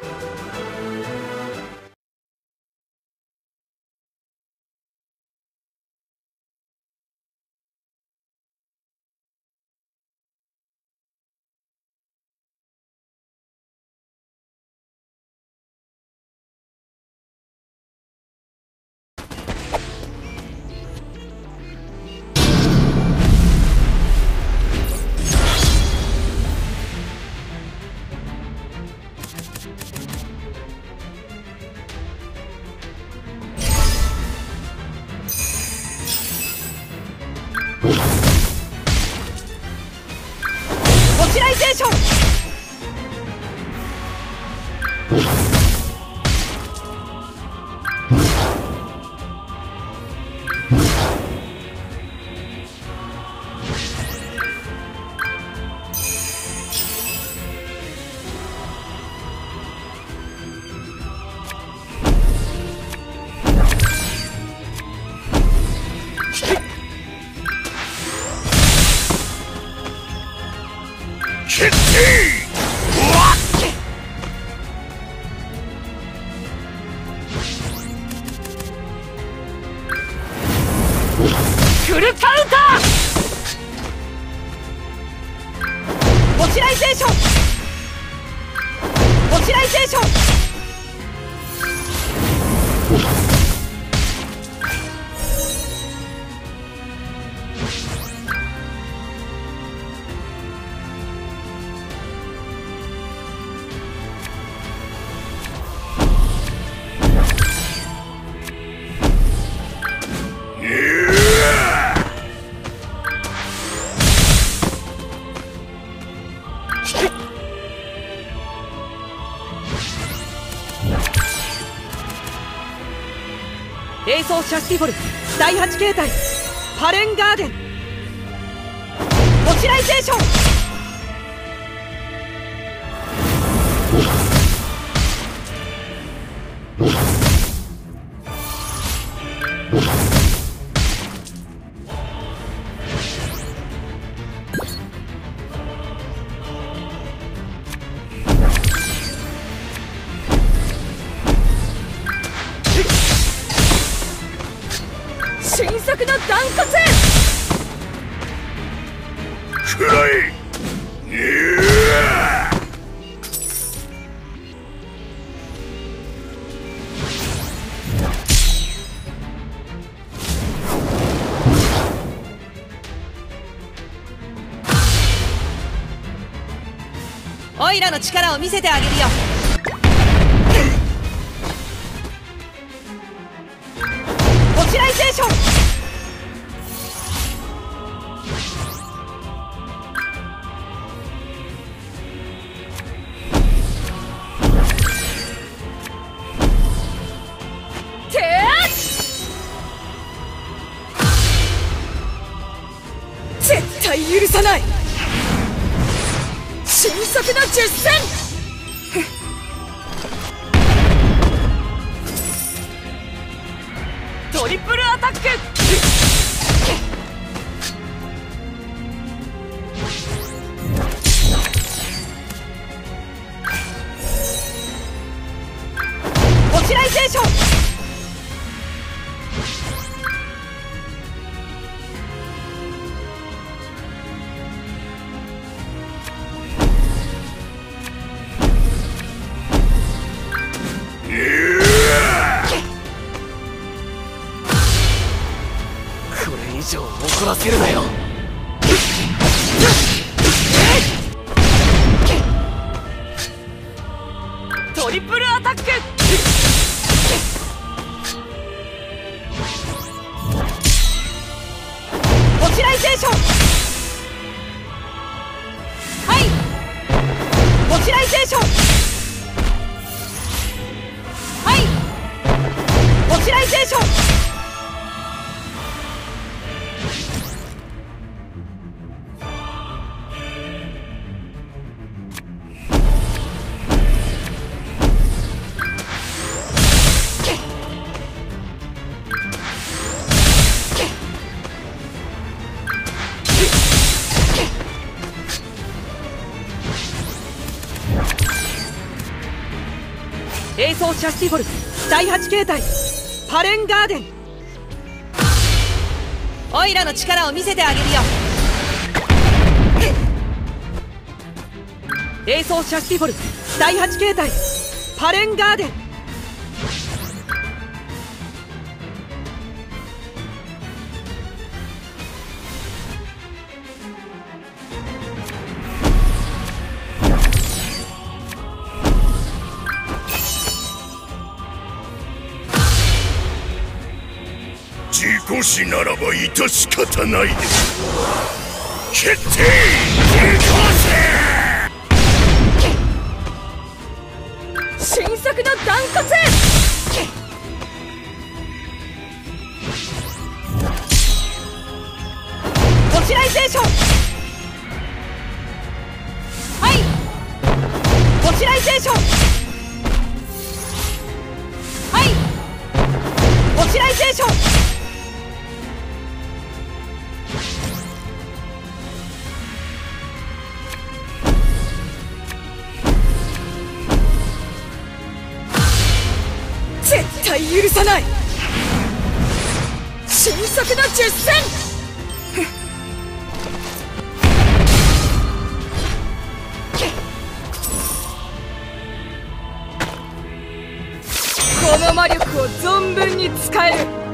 モチライゼーション。フルカウンター。モチライゼーション。モチライゼーション。エイソーシャスティフォル第8形態パレンガーデン。モチライゼーション。新作の断骨。 くらえ。 オイラの力を見せてあげるよ。モチライゼーション。絶対許さない。新作の実戦。トリプルアタック。モチライゼーション。 これ以上怒らせるなよ。 トリプルアタック。モチライゼーション。はい。モチライゼーション。はい。モチライゼーション。 エイソーシャスティフォル第8形態パレンガーデン。オイラの力を見せてあげるよ。エイソーシャスティフォル第8形態パレンガーデン。 自己死ならば致し方ないで。決定新作の断骨。ごしらい聖書。はい。ごしらい聖書。はい。ごしらい聖書。絶対許さない。新作の実践。この魔力を存分に使える。